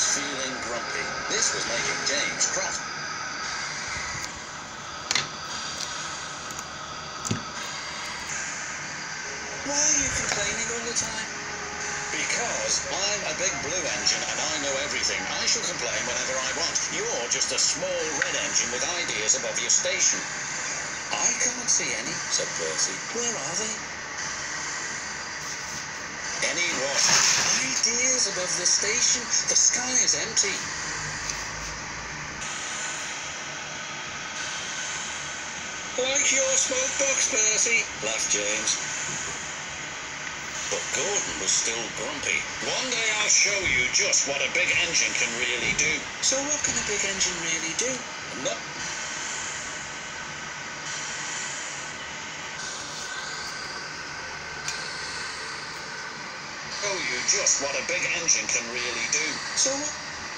was feeling grumpy. This was making James cross. Why are you complaining all the time? Because I'm a big blue engine and I know everything. I shall complain whenever I want. You're just a small red engine with ideas above your station. I can't see any, said Percy. Where are they? Any what? Ideas above the station. The sky is empty. Like your smoke box, Percy, laughed James. But Gordon was still grumpy. One day I'll show you just what a big engine can really do. So what can a big engine really do? No. Show you just what a big engine can really do. So what?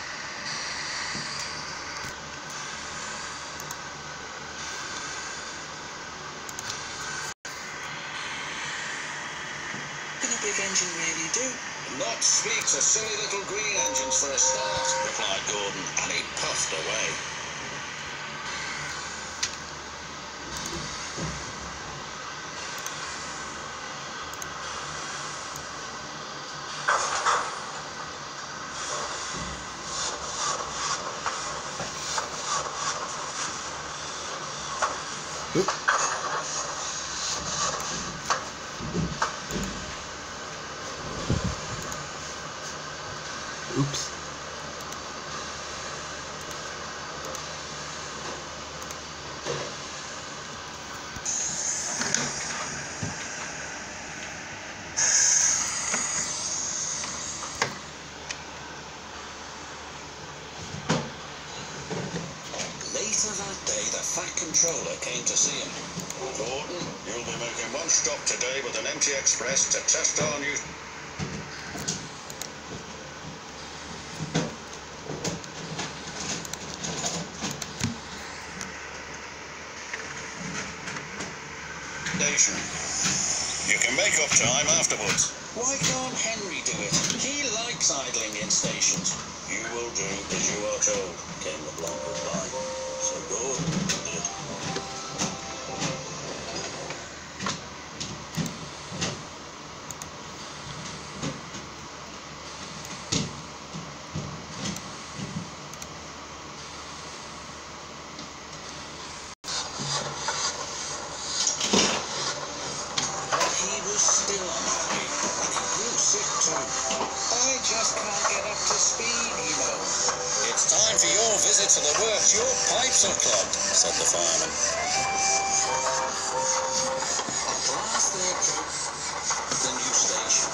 Big engine really do? Not speak to silly little green engines for a start, replied Gordon, and he puffed away. Oops. Later that day, the Fat Controller came to see him. Gordon, you'll be making one stop today with an empty express to test our new... station. You can make up time afterwards. Why can't Henry do it? He likes idling in stations. You will do as you are told, came the blunt reply. So Gordon did. Still unhappy, and he grew sick too. I just can't get up to speed, he moaned. It's time for your visit to the works. Your pipes are clogged, said the fireman. At last they approached the new station.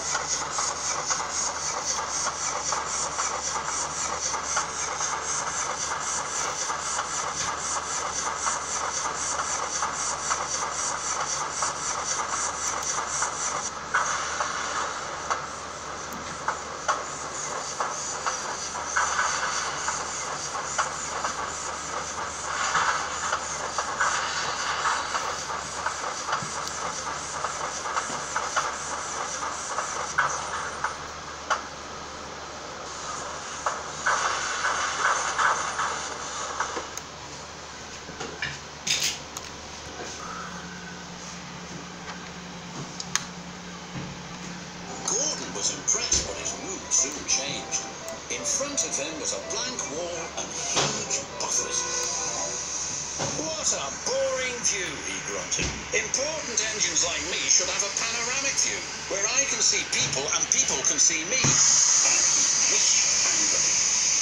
Was impressed, but his mood soon changed. In front of him was a blank wall and huge buffers. What a boring view, he grunted. Important engines like me should have a panoramic view, where I can see people and people can see me. And he wished angrily.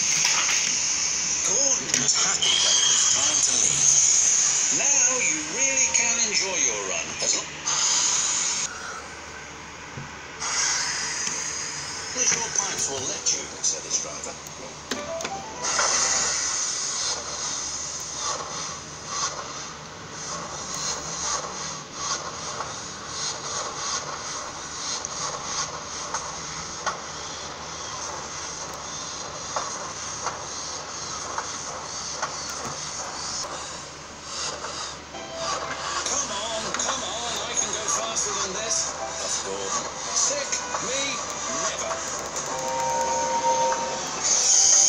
Gordon was happy when it was time to leave. Now you really can enjoy your run, as long as your pipes will let you, said his driver. Come on, I can go faster than this, puffed Gordon. Sick? Me? Never.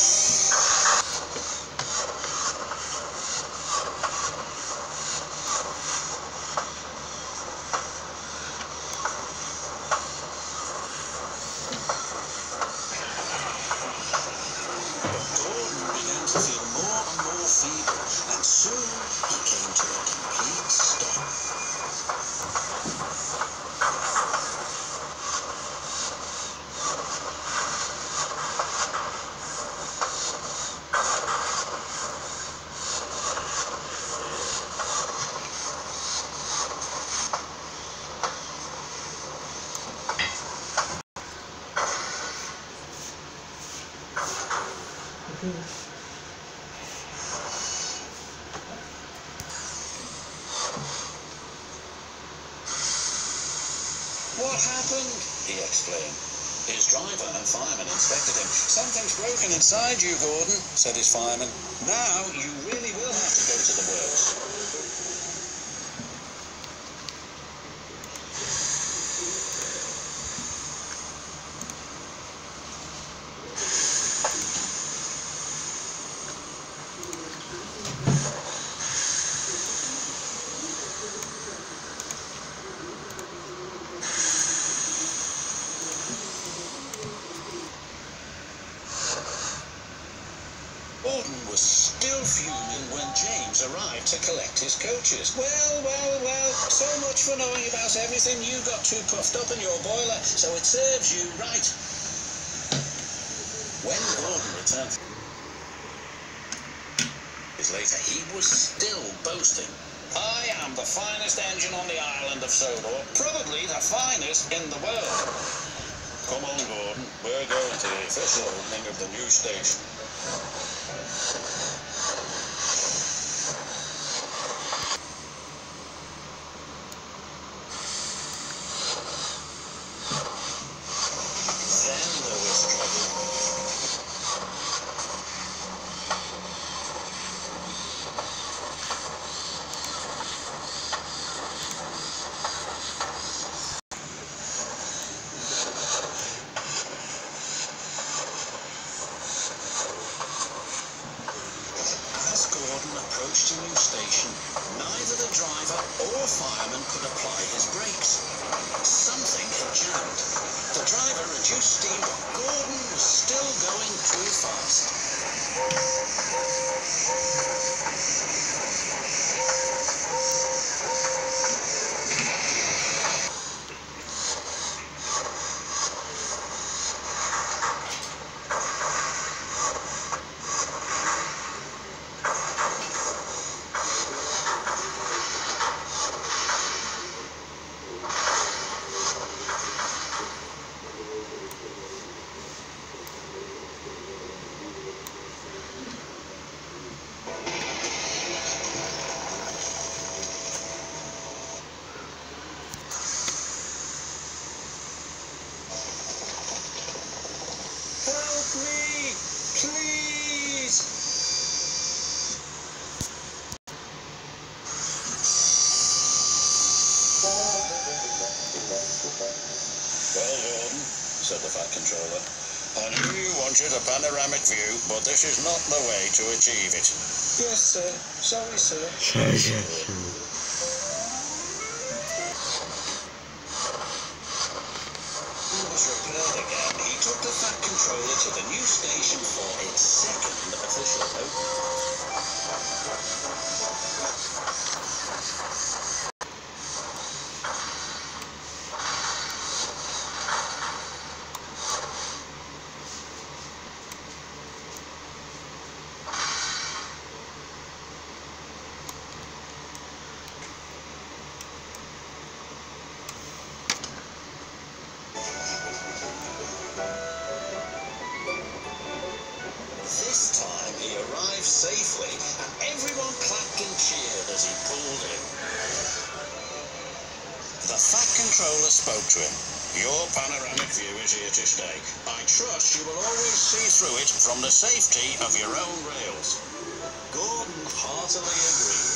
What happened? He exclaimed. His driver and fireman inspected him. Something's broken inside you, Gordon, said his fireman. Now you really will have to go to the works. Gordon was still fuming when James arrived to collect his coaches. Well, so much for knowing about everything. You got too puffed up in your boiler, so it serves you right. When Gordon returned days later, he was still boasting. I am the finest engine on the island of Sodor, probably the finest in the world. Come on, Gordon, we're going to the official opening of the new station. Approached a new station, neither the driver or fireman could apply his brakes. Something had jammed. The driver reduced steam, but Gordon was still going too fast. Me, please. Well, Gordon, said the Fat Controller, I knew you wanted a panoramic view, but this is not the way to achieve it. Yes, sir. Sorry, sir. He took the Fat Controller to the new station for its second official opening. This time he arrived safely, and everyone clapped and cheered as he pulled in. The Fat Controller spoke to him. Your panoramic view is here to stay. I trust you will always see through it from the safety of your own rails. Gordon heartily agreed.